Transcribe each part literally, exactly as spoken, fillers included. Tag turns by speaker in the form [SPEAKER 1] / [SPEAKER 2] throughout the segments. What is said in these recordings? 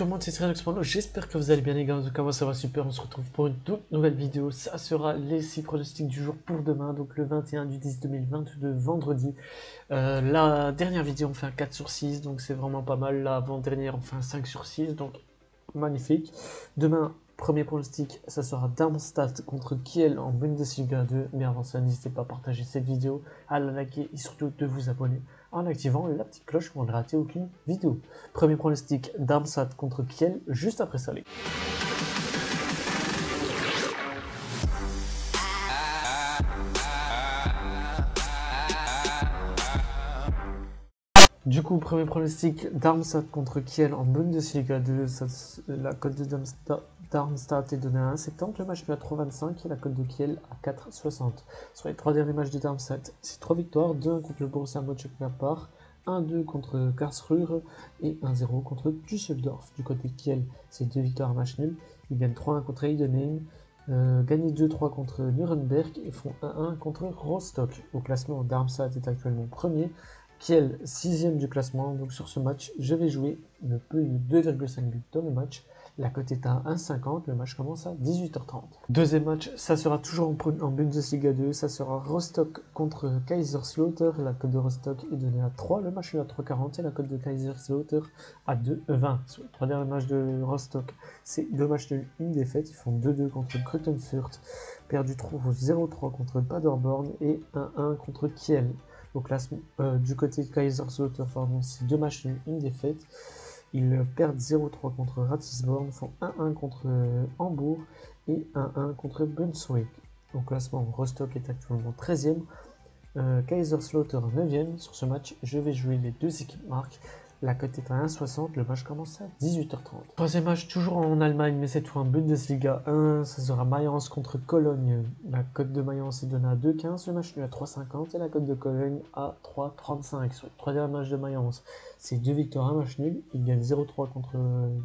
[SPEAKER 1] tout le monde, c'est Cyrianox Porno, j'espère que vous allez bien les gars, en tout cas moi ça va super, on se retrouve pour une toute nouvelle vidéo. Ça sera les six pronostics du jour pour demain, donc le vingt et un du dix deux mille vingt-deux, vendredi. Euh, la dernière vidéo on fait un quatre sur six, donc c'est vraiment pas mal. La avant-dernière on fait un cinq sur six, donc magnifique. Demain, premier pronostic, ça sera Darmstadt contre Kiel en Bundesliga deux. Mais avant ça, n'hésitez pas à partager cette vidéo, à la liker et surtout de vous abonner en activant la petite cloche pour ne rater aucune vidéo. Premier pronostic, Darmstadt contre Kiel, juste après ça les gars. Du coup, premier pronostic, Darmstadt contre Kiel en Bundesliga deux. Ça, la cote de Darmstadt est donnée à un virgule soixante-dix. Le match est à trois virgule vingt-cinq et la cote de Kiel à quatre virgule soixante. Sur les trois derniers matchs de Darmstadt, c'est trois victoires, deux un contre le Borussia Mönchengladbach, un deux contre Karlsruhe et un zéro contre Düsseldorf. Du côté de Kiel, c'est deux victoires à match nul. Ils gagnent trois un contre Heidenheim, euh, gagnent deux trois contre Nuremberg et font un un contre Rostock. Au classement, Darmstadt est actuellement premier. Kiel, sixième du classement, donc sur ce match, je vais jouer le plus de deux virgule cinq buts dans le match. La cote est à un virgule cinquante, le match commence à dix-huit heures trente. Deuxième match, ça sera toujours en, en Bundesliga deux, ça sera Rostock contre Kaiserslautern. La cote de Rostock est donnée à trois, le match est à trois virgule quarante et la cote de Kaiserslautern à deux virgule vingt. Sur les trois derniers matchs de Rostock, c'est deux matchs de une défaite, ils font deux deux contre Gruttenfurt, perdu zéro trois contre Paderborn et un un contre Kiel. Au classement euh, du côté de Kaiserslautern, c'est deux matchs nuls, une défaite. Ils perdent zéro trois contre Ratisbonne, font un un contre euh, Hambourg et un un contre Brunswick. Au classement, Rostock est actuellement treizième, euh, Kaiserslautern neuvième. Sur ce match, je vais jouer les deux équipes marques. La cote est à un virgule soixante, le match commence à dix-huit heures trente. Troisième match, toujours en Allemagne, mais cette fois en Bundesliga un, ça sera Mayence contre Cologne. La cote de Mayence est donnée à deux virgule quinze, le match est à trois virgule cinquante et la cote de Cologne à trois virgule trente-cinq. Sur le troisième match de Mayence, c'est deux victoires, un match nul. Ils gagnent zéro trois contre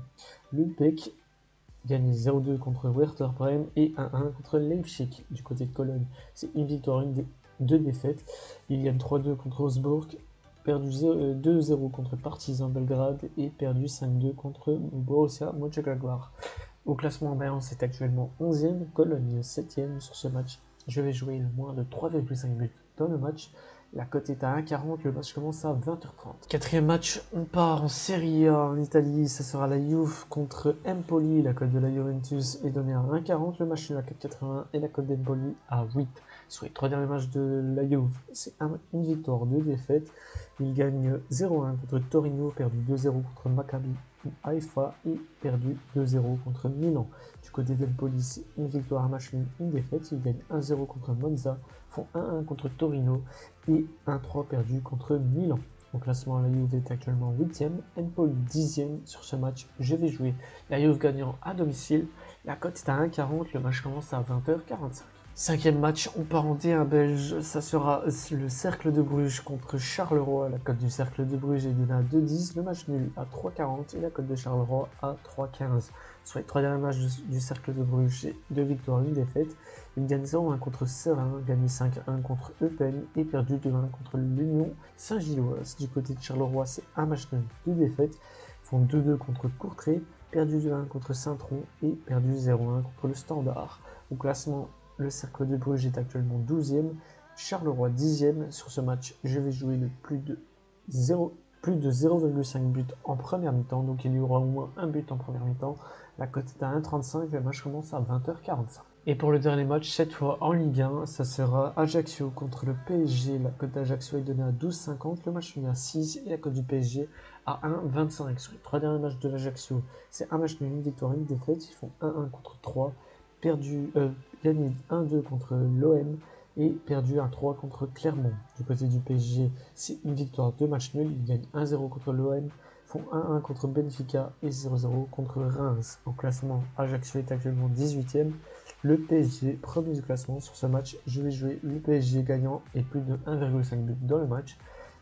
[SPEAKER 1] Lübeck, gagnent zéro deux contre Werder Bremen et un un contre Leipzig. Du côté de Cologne, c'est une victoire, une dé deux défaites. Ils gagnent trois deux contre Augsbourg, perdu deux zéro contre Partizan Belgrade et perdu cinq deux contre Borussia Mönchengladbach. Au classement, Mayence est actuellement onzième, Cologne septième. Sur ce match, je vais jouer le moins de trois virgule cinq buts dans le match. La cote est à un virgule quarante, le match commence à vingt heures trente. Quatrième match, on part en Serie A en Italie, ça sera la Juve contre Empoli. La cote de la Juventus est donnée à un virgule quarante, le match est à quatre virgule quatre-vingts et la cote d'Empoli à huit. Sur les trois derniers matchs de la Juve, c'est une victoire, deux défaites. Ils gagnent zéro un contre Torino, perdu deux zéro contre Maccabi Haïfa et perdu deux zéro contre Milan. Du côté d'Empoli, c'est une victoire, un match nul, une défaite. Ils gagnent un zéro contre Monza, font un un contre Torino et un trois perdu contre Milan. Au classement, la Juve est actuellement huitième, Empoli dixième. Sur ce match, je vais jouer la Juve gagnant à domicile. La cote est à un virgule quarante, le match commence à vingt heures quarante-cinq. Cinquième match, on part en D un belge, ça sera le Cercle de Bruges contre Charleroi. La cote du Cercle de Bruges est donnée à deux dix, le match nul à trois quarante et la cote de Charleroi à trois quinze. Sur les trois derniers matchs du Cercle de Bruges, c'est deux victoires, une défaite. Ils gagnent zéro un contre Serein, gagnent cinq un contre Eupen et perdu deux un contre l'Union Saint-Gilloise. Du côté de Charleroi, c'est un match nul, deux défaites. Ils font deux deux contre Courtrai, perdu deux un contre Saint-Tron et perdu zéro un contre le Standard. Au classement, le Cercle de Bruges est actuellement douzième, Charleroi dixième. Sur ce match, je vais jouer le plus de zéro virgule cinq buts en première mi-temps, donc il y aura au moins un but en première mi-temps. La cote est à un virgule trente-cinq, le match commence à vingt heures quarante-cinq. Et pour le dernier match, cette fois en Ligue un, ça sera Ajaccio contre le P S G. La cote d'Ajaccio est donnée à douze cinquante, le match est à six et la cote du P S G à un virgule vingt-cinq. Sur les trois derniers matchs de l'Ajaccio, c'est un match nul, une victoire, une défaite. Ils font un un contre trois, perdu, euh, gagné un deux contre l'O M et perdu un trois contre Clermont. Du côté du P S G, c'est une victoire, deux matchs nuls. Ils gagnent un zéro contre l'O M, font un un contre Benfica et zéro zéro contre Reims. En classement, Ajaccio est actuellement dix-huitième. Le P S G premier du classement. Sur ce match, je vais jouer le P S G gagnant et plus de un virgule cinq buts dans le match.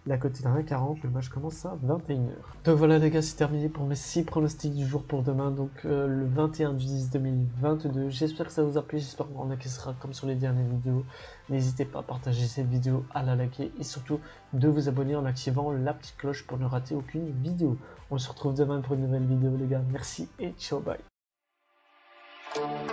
[SPEAKER 1] La cote est à un virgule quarante, le match commence à vingt et une heures. Donc voilà les gars, c'est terminé pour mes six pronostics du jour pour demain, donc euh, le vingt et un du dix deux mille vingt-deux. J'espère que ça vous a plu, j'espère qu'on encaissera comme sur les dernières vidéos. N'hésitez pas à partager cette vidéo, à la liker et surtout de vous abonner en activant la petite cloche pour ne rater aucune vidéo. On se retrouve demain pour une nouvelle vidéo les gars, merci et ciao bye.